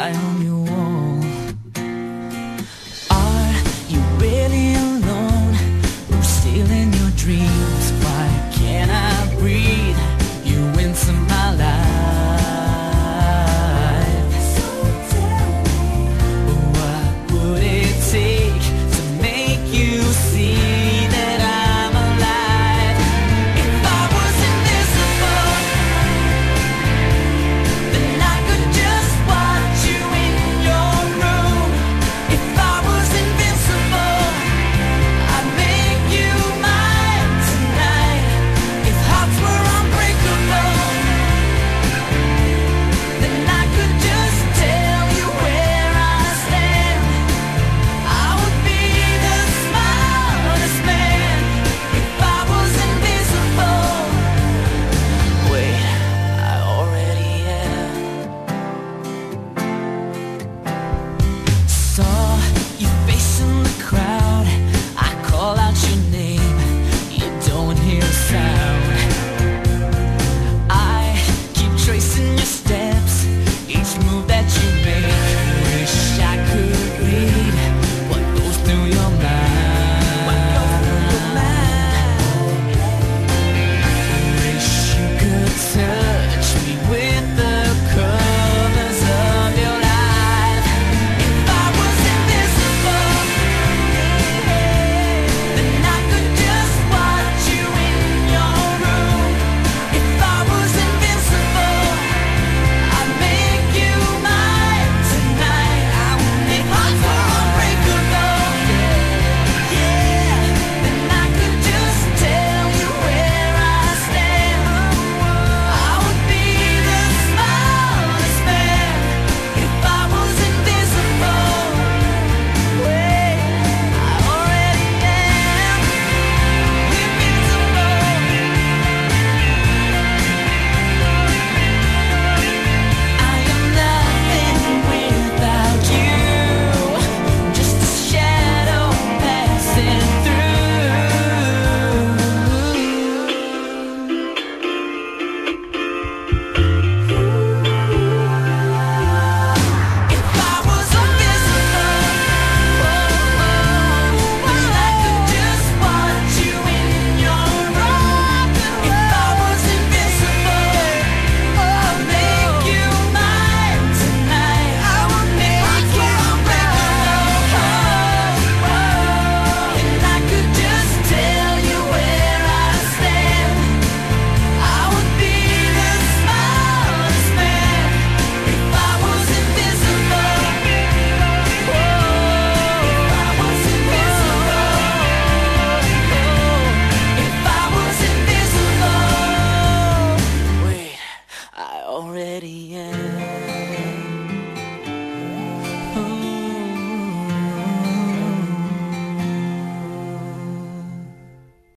eye on your wall. Are you really alone or still in your dreams? Why can't I breathe you into my life? So tell me, what would it take to make you see that I'm alive? If I was invisible, then I could just watch you in your room. If I was invincible, I'd make you mine tonight. If hearts were unbreakable, then I could just tell you where I stand. I would be the smartest man if I was invisible. Wait, I already am. Saw your face in the crowd. I call out your name. You don't hear a sound. I keep tracing your steps, each move that you make. Wish I could read what goes through your mind. Wish you could touch me with the colors of your life. If I was invisible, then I could just watch you in your room. If I was invincible, I'd make you mine tonight. I would make hearts were unbreakable. Yeah, then I could just tell you where I stand. I would be the smartest man if I was invisible. Wait, I already am invisible. I am nothing without you, just a shadow passing through. If I was invisible, then I could just watch you in your room. If I was invisible, I'd make you mine tonight. I would make hearts were unbreakable. And I could just tell you where I stand. I would be the smartest man if I was invisible. If I was invisible. If I was invisible. Wait, I already am.